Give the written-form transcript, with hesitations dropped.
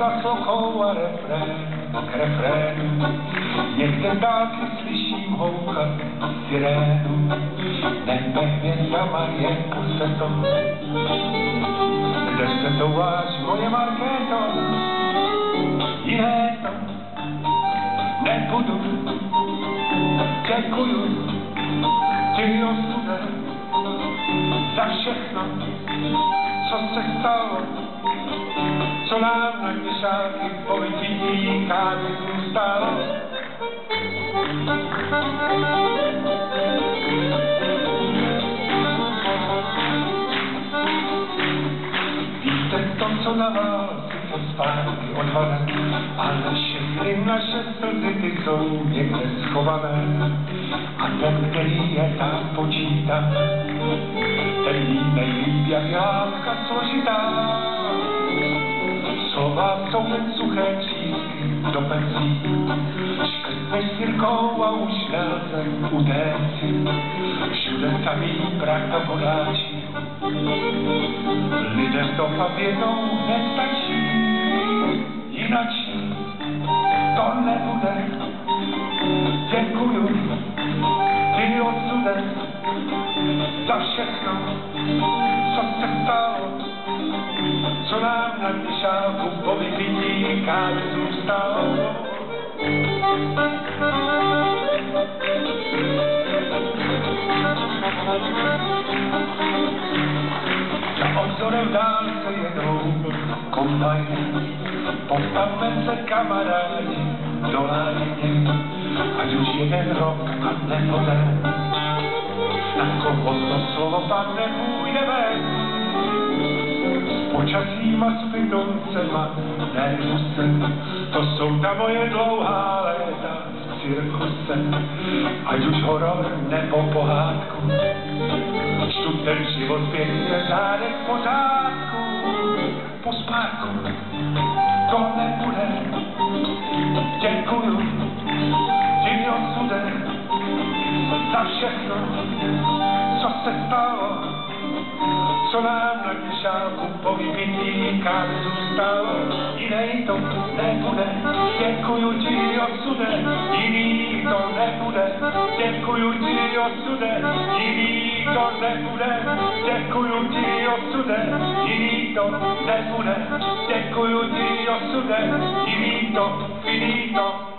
zaslouchou a refrén k refrénu. Někde dálky slyším houchat sirénu, nebe hvězdama je puseto. Kde se to váš moje Markéto? Jiné to nebudu. Děkuju ti osude za všechno, co se stalo, co nám na měšáky politikáři zůstalo. Víte to, co na vás to zpátky odhadem, ale všechny naše slzy ty jsou někde schované. A ten, který je tam počítá, ten ví nejlíp, jak jádka složitá. Slova jsou jen suché třísky do penzí, škrtneš sirkou a už nelze utéci. Všude samý prach a vodáči, lidem to fakt jednou nestačí. Jinačí to nebude. Děkuju ti osude za všechno, co se stalo, co nám na měšáku po vypití zůstalo. Za obzorem dálce jedou kombajny, postavme se kamarádi do lájně, ať už jeden rok a nebo den. Na koho to slovo padne, půjde ven. S počasím a s pidoncema, nervusem, to jsou ta moje dlouhá léta v cirkuse. Ať už horor nebo pohádku, čtu ten život pěkně řádek pořádku. Po spárku to nebude. Děkuju ti osude za všechno, co se stalo, co nám na měšáku po vypití káry zůstalo. Jinej to nebude. Děkuju ti osude, jiný to nebude. Děkuju ti osude, jiný to nebude. Děkuju ti osude, jiný to nebude. Děkuju ti osude, jiný to finito.